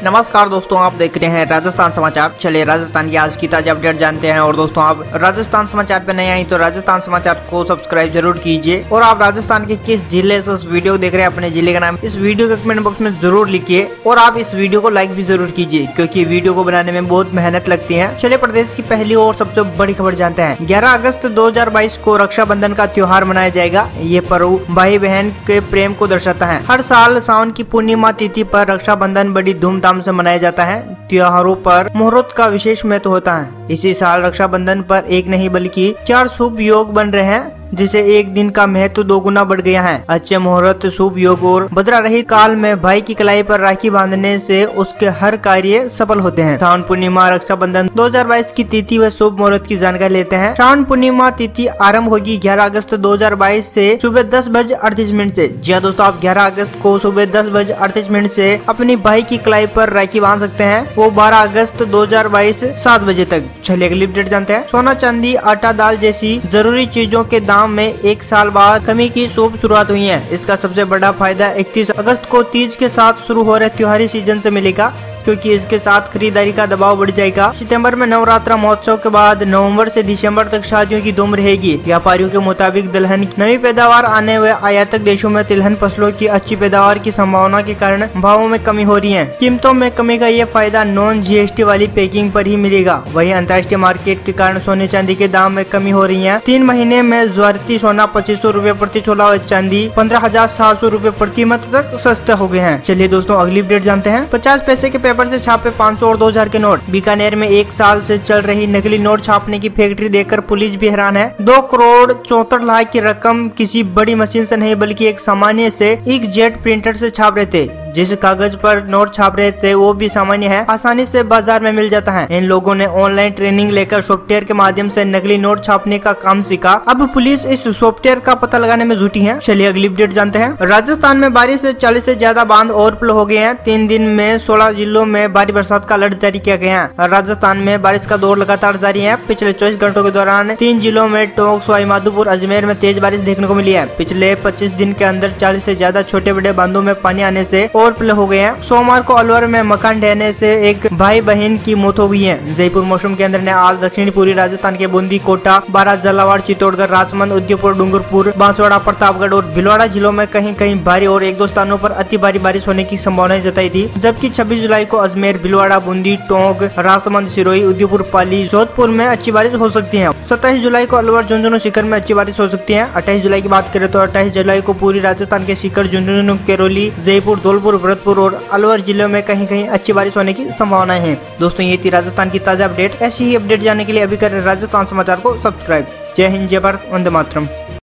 नमस्कार दोस्तों, आप देख रहे हैं राजस्थान समाचार। चलिए राजस्थान की आज की ताजा अपडेट जानते हैं। और दोस्तों, आप राजस्थान समाचार पे नए आई तो राजस्थान समाचार को सब्सक्राइब जरूर कीजिए। और आप राजस्थान के किस जिले से इस वीडियो देख रहे हैं, अपने जिले का नाम इस वीडियो के कमेंट बॉक्स में जरूर लिखिए। और आप इस वीडियो को लाइक भी जरूर कीजिए, क्योंकि वीडियो को बनाने में बहुत मेहनत लगती है। चलिए प्रदेश की पहली और सबसे बड़ी खबर जानते हैं। 11 अगस्त 2022 को रक्षाबंधन का त्योहार मनाया जाएगा। ये पर्व भाई बहन के प्रेम को दर्शाता है। हर साल सावन की पूर्णिमा तिथि पर रक्षाबंधन बड़ी धूमधाम से मनाया जाता है। त्योहारों पर मुहूर्त का विशेष महत्व होता है। इसी साल रक्षाबंधन पर एक नहीं बल्कि 4 शुभ योग बन रहे हैं, जिसे एक दिन का महत्व 2 गुना बढ़ गया है। अच्छे मुहूर्त, शुभ योग और बदला रहित काल में भाई की कलाई पर राखी बांधने से उसके हर कार्य सफल होते हैं। श्रावण पूर्णिमा रक्षाबंधन 2022 की तिथि व शुभ मुहूर्त की जानकारी लेते हैं। श्रावण पूर्णिमा तिथि आरंभ होगी 11 अगस्त 2022 से सुबह 10:38 से। जी दोस्तों, आप 11 अगस्त को सुबह 10:38 से अपनी भाई की कलाई पर राखी बांध सकते हैं। वो 12 अगस्त 2022 7 बजे तक। चलिए अगली अपडेट जानते हैं। सोना, चांदी, आटा, दाल जैसी जरूरी चीजों के दाम में 1 साल बाद कमी की शुभ शुरुआत हुई है। इसका सबसे बड़ा फायदा 31 अगस्त को तीज के साथ शुरू हो रहे त्योहारी सीजन से मिलेगा, क्योंकि इसके साथ खरीदारी का दबाव बढ़ जाएगा। सितंबर में नवरात्रा महोत्सव के बाद नवंबर से दिसंबर तक शादियों की धूम रहेगी। व्यापारियों के मुताबिक दलहन की नई पैदावार आने व आयातक देशों में तिलहन फसलों की अच्छी पैदावार की संभावना के कारण भावों में कमी हो रही है। कीमतों में कमी का ये फायदा नॉन GST वाली पैकिंग पर ही मिलेगा। वहीं अंतर्राष्ट्रीय मार्केट के कारण सोने चांदी के दाम में कमी हो रही है। 3 महीने में ज्वारती सोना 2500 रूपए प्रति तोला और चांदी 15,700 रूपए प्रति कीमत तक सस्ते हो गए हैं। चलिए दोस्तों अगली अपडेट जानते हैं। 50 पैसे के पेपर से छापे 500 और 2000 के नोट। बीकानेर में 1 साल से चल रही नकली नोट छापने की फैक्ट्री देखकर पुलिस भी हैरान है। 2 करोड़ 74 लाख की रकम किसी बड़ी मशीन से नहीं बल्कि एक सामान्य से इंकजेट प्रिंटर से छाप रहे थे। जिस कागज पर नोट छाप रहे थे वो भी सामान्य है, आसानी से बाजार में मिल जाता है। इन लोगों ने ऑनलाइन ट्रेनिंग लेकर सॉफ्टवेयर के माध्यम से नकली नोट छापने का काम सीखा। अब पुलिस इस सॉफ्टवेयर का पता लगाने में जुटी है। चलिए अगली अपडेट जानते हैं। राजस्थान में बारिश से 40 से ज्यादा बांध ओवरफ्लो हो गए हैं। 3 दिन में 16 जिलों में भारी बरसात का अलर्ट जारी किया गया है। राजस्थान में बारिश का दौर लगातार जारी है। पिछले 24 घंटों के दौरान 3 जिलों में टोंक, सवाई माधोपुर, अजमेर में तेज बारिश देखने को मिली है। पिछले 25 दिन के अंदर 40 से ज्यादा छोटे बड़े बांधों में पानी आने से ओवरफ्लो हो गए हैं। सोमवार को अलवर में मकान ढहने से एक भाई बहन की मौत हो गई है। जयपुर मौसम केंद्र ने आज दक्षिणी पूर्वी राजस्थान के बूंदी, कोटा, बारां, झालावाड़, चित्तौड़गढ़, राजसमंद, उदयपुर, डूंगरपुर, बांसवाड़ा, प्रतापगढ़ और भीलवाड़ा जिलों में कहीं कहीं भारी और 1-2 स्थानों पर अति भारी बारिश होने की संभावना जताई थी। जबकि 26 जुलाई को अजमेर, भीलवाड़ा, बूंदी, टोंक, राजसमंद, सिरोही, उदयपुर, पाली, जोधपुर में अच्छी बारिश हो सकती है। 27 जुलाई को अलवर, झुंझुनू, सीकर में अच्छी बारिश हो सकती है। 28 जुलाई की बात करें तो 28 जुलाई को पूरी राजस्थान के सीकर, झुंझुनू, करौली, जयपुर, धौलपुर, भरतपुर और अलवर जिलों में कहीं कहीं अच्छी बारिश होने की संभावना है। दोस्तों ये थी राजस्थान की ताजा अपडेट। ऐसी ही अपडेट जानने के लिए अभी करें राजस्थान समाचार को सब्सक्राइब। जय हिंद, जय भारत, वंदे मातरम।